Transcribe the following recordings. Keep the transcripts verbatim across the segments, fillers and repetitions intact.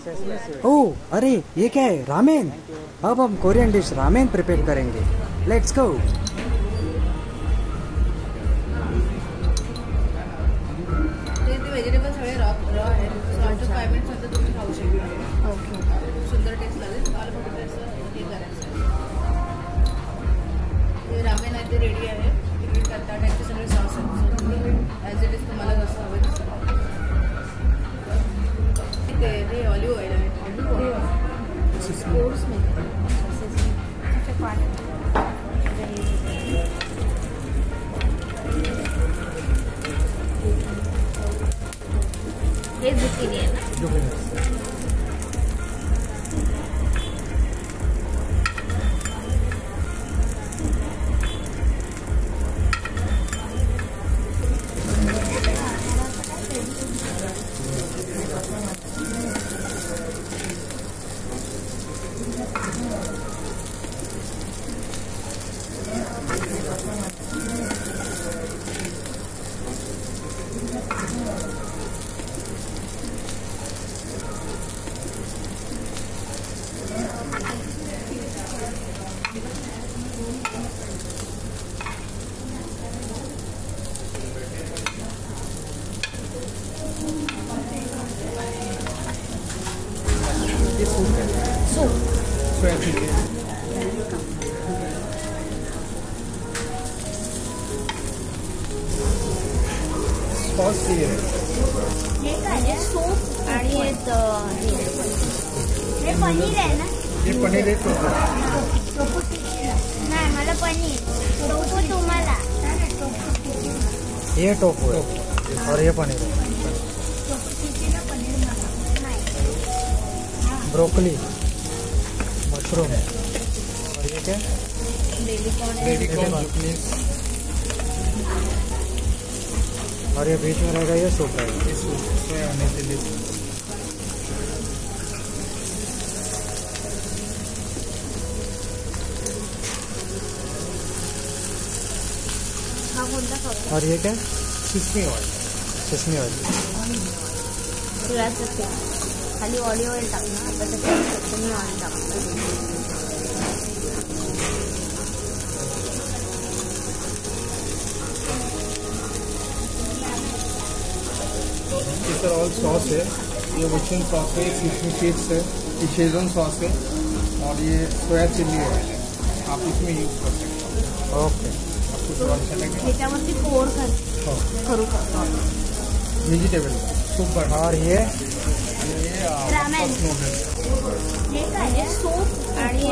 ओह अरे ये क्या है? रामेन। अब हम कोरियन डिश रामेन प्रिपेयर करेंगे। Let's go. व्हेजिटेबल सगळे रॉ रॉ आहे, सो आफ्टर फाइव मिनिट्स नंतर तुम्ही खाऊ शकता. ओके, सुंदर टेस्ट लागेल. तुम्हाला फक्त असं हे करायचं आहे. रामेन आहे ते रेडी आहे. तिकडे करता त्यांचे सगळे सॉस आहेत. ॲज इट इज तुम्हाला जसं हवं तसं. ते ते ऑलिव्ह ऑइल आहे. ऑलिव्ह ऑइल स्पोर्ट्स में हे zucchini आहे ना. हे काय सूप आणि हे पनीर आहे ना. ये पनीर है. नाही मला पनीर. टोफू तुम्हाला. ये टोफू है और ये पनीर है. ब्रोकली, मशरूम और ये क्या? Baby corn. और ये बीच में रहेगा ये सूप रहेगा. ये सूप सोया आने के लिए. और ये क्या? Sesame oil. Sesame oil. खाली ऑलिव्ह ऑइल टाकणार. आता त्याच्यात सिसमी ऑइल टाकणार. ये सर ऑल सॉस है. ये मशरूम सॉस है, सिसमी सीड्स है, ये शेजवान सॉस है और ये सोया चिल्ली ऑयल है. आप इसमें यूज कर सकते हो. ओके. आपको थोड़ा अच्छा लगेगा. ह्याच्यावरती पोर करू शकतो. वेजिटेबल सूप बना. और ये रामेन. हे काय सूप आणि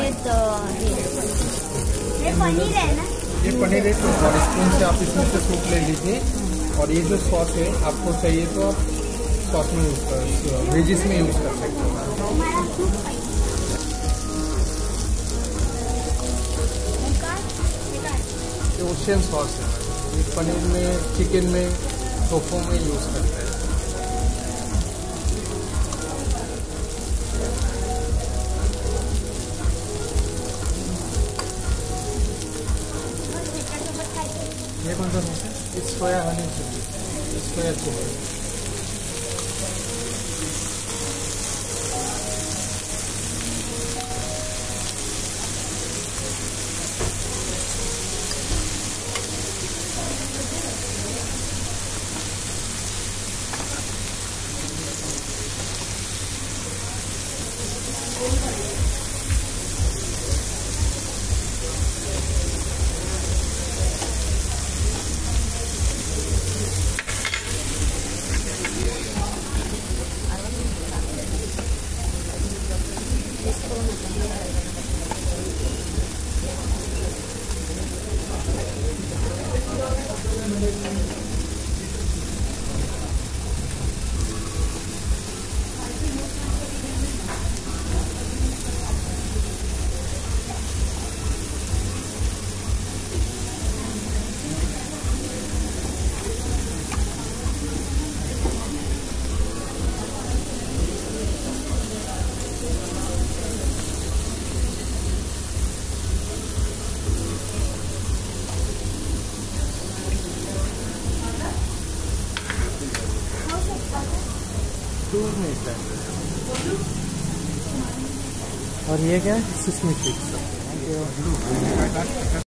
हे पनीर आहे ना. ये पनीर है. तो और स्पून से आप इसमें से सूप ले लीजिए. और ये जो सॉस है आपको चाहिए तो आप सॉस में यूज कर, वेजिस में यूज कर सकते हो. ये ओशियन सॉस है. ये पनीर में, चिकन में, टोफू में यूज करते हैं. ये कौन सा सॉस है? It's soya honey chilli. Soya chilli. और ये क्या है? Sesame chips. Thank you.